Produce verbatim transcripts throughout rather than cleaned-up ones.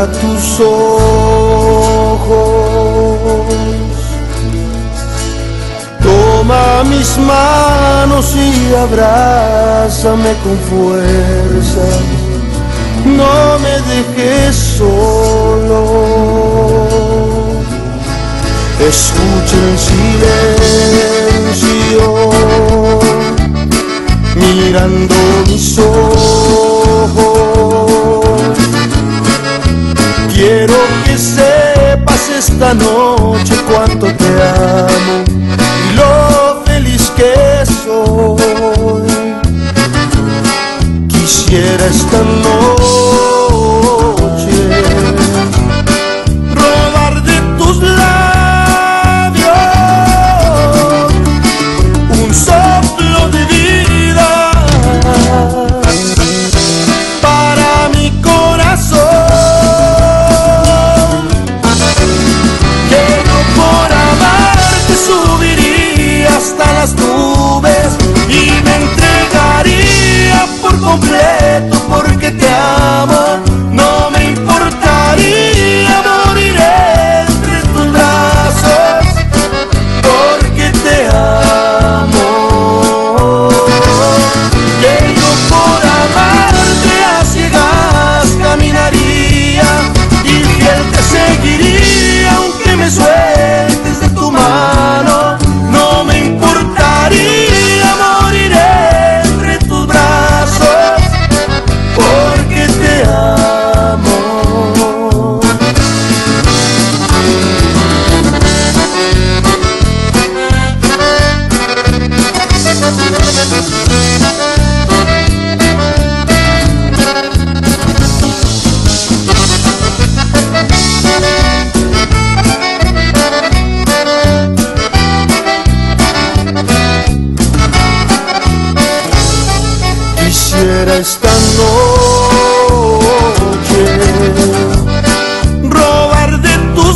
a tus ojos. Toma mis manos y abrázame con fuerza, no me dejes solo. Escucha el silencio, mirando mis ojos. Quiero que sepas esta noche cuánto te amo y lo feliz que soy. Quisiera esta noche robar de tus labios un soplo de vida para mi corazón, que yo por amarte subiría hasta las nubes y me entregaría por completo porque te amo. No me importaría morir entre tus brazos porque te amo. Que yo por amarte a ciegas caminaría y fiel te seguiría aunque me sueltes de tu mano. No me importaría morir entre tus brazos porque te amo. Quisiera esta noche robar de tus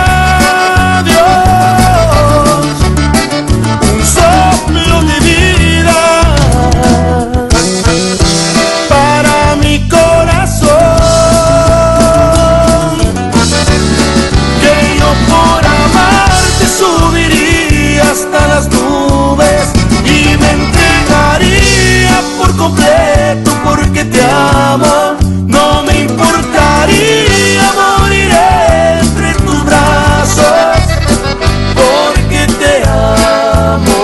labios un soplo de vida para mi corazón, que yo por amarte subiría hasta las nubes y me entregaría por completo porque te amo. No me importaría morir entre tus brazos porque te amo.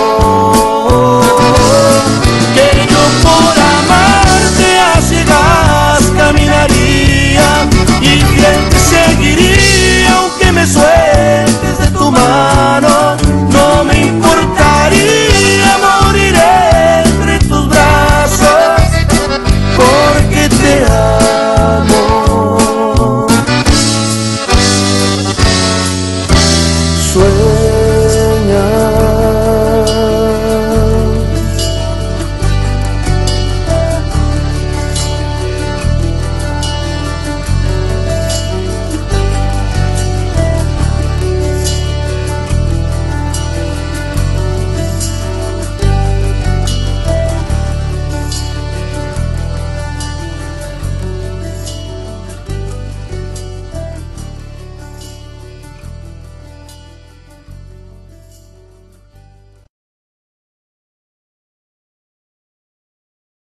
Que yo por amarte a ciegas caminaría y fiel te seguiría aunque me sueltes de tu mano. No me importaría morir entre tus brazos porque te amo. Sueña